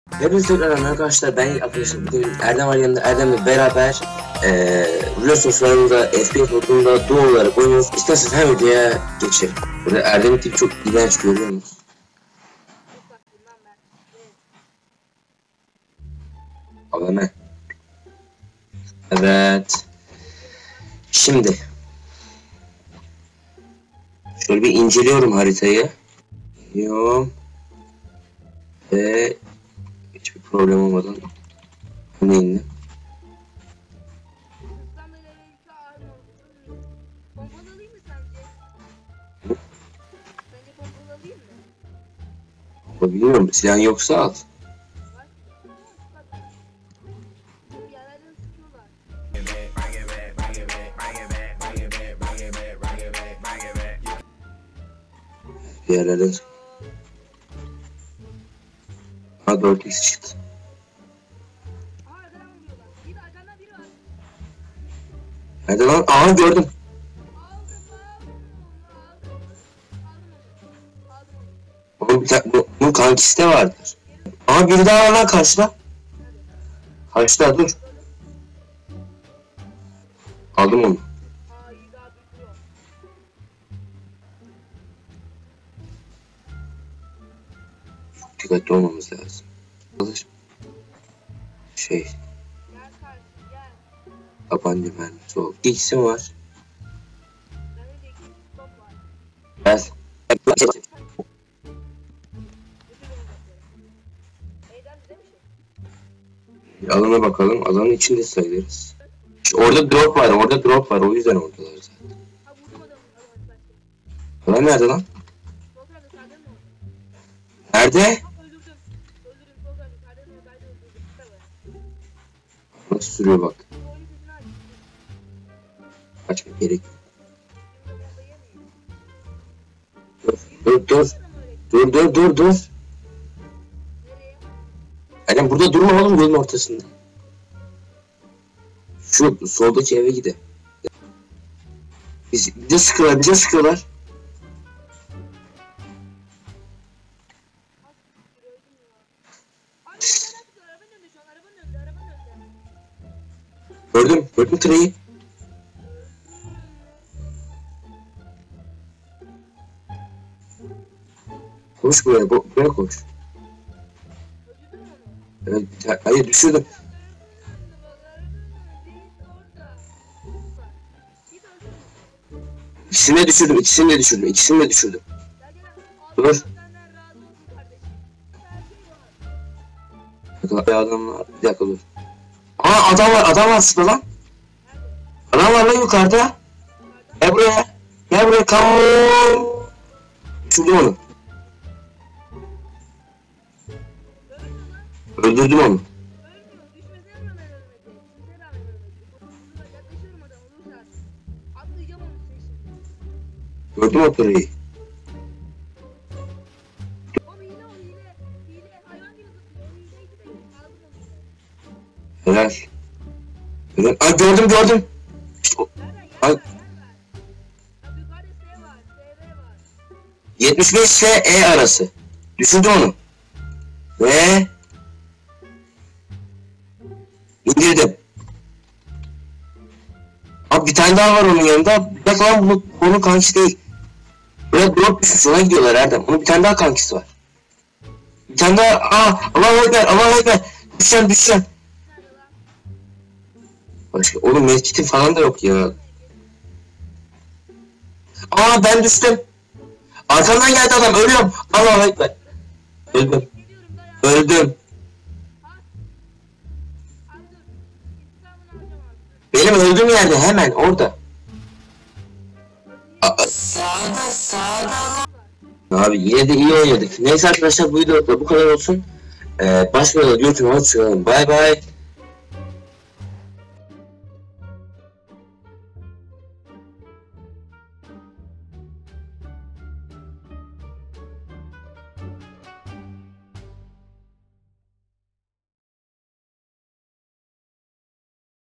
Hepinize tekrardan arkadaşlar, ben arkadaşlar bugün Erdem var yanımda. Erdem'le beraber Resul sorununda FPS modunda duo olarak oynuyoruz. İsterseniz her videoya geçelim. Burada Erdem'in tipi çok iğrenç, görüyor musunuz? Allah'ım. Evet. Şimdi şöyle bir inceliyorum haritayı. Yok. Ve hiçbir problem olmadan neyini? Pompalalıyım mı sence? Sence pompalalıyım mı? Bilmiyorum, silahın yoksa al. Bir yerlerden sıkıyorlar. Bir yerlerden. Ha 4x çıktı. Aha arkadan vuruyorlar. Bir de arkandan biri var. Nerede lan? Aha gördüm. Aldım. Bunun kankisi de vardır. Aha biri daha var lan karşıda. Karşıda dur. Aldım onu. Aa iyi daha duruyor. Dikkatli olmamız lazım. Şey, Gel karşı gel. tabanca mermisi oldu. İkisi var. Bende de iki top var. Gel. Götür beni bakıyorum. Eğlendi değil mi şey? Alana bakalım. Alanın içinde sayılırız. Orada drop var. Orada drop var. O yüzden oradalar zaten. Ha vurdum adamı. Alan nerede lan? Volkan yukarıda mı oldu? Nerede? Öldürdüm. Öldürdüm. Volkan yukarıda mı? Yukarıda öldürdüm. Tabii. Nasıl sürüyor bak. Bu oyun sesini aç. Kaçma gerek yok. Şimdi bombayı yemeyeyim. Dur. Dur. Nereye? Aynen burada durma oğlum, yolun ortasında. Şu soldaki eve gide. Bize sıkıyorlar. Ay arabanın önünde şu an. Arabanın önünde. Gördüm treyi. Koş buraya koş. Öldürdün mü onu? Evet, hayır düşürdüm. İkisini de düşürdüm. Dur. Bir dakika dur. Aa adam var sıra lan. Adam var lan yukarıda. Gel buraya come. Düşürdüm onu. Öldürdüm onu. Gördüm o treyi. Helal. Aa gördüm. İşte o. Ay, 75 ile E arası. Düşürdüm onu. Ve indirdim. Abi bir tane daha var onun yanında. Bak lan bunun kankisi değil. Buraya drop düşmüş, ona gidiyorlar Erdem. Onun bir tane daha kankisi var. Bir tane daha. Allahu Ekber. Düşeceğim. Başka oğlum medkitin falan da yok ya. Aa ben düştüm. Arkamdan geldi adam, ölüyorum. Allahu Ekber. Öldüm. Benim öldüğüm yerde hemen orada. Sağda. Abi yine de iyi oynadık. Neyse arkadaşlar, bu videoda bu kadar olsun. Başka videoda görüşürüz. Bay bay.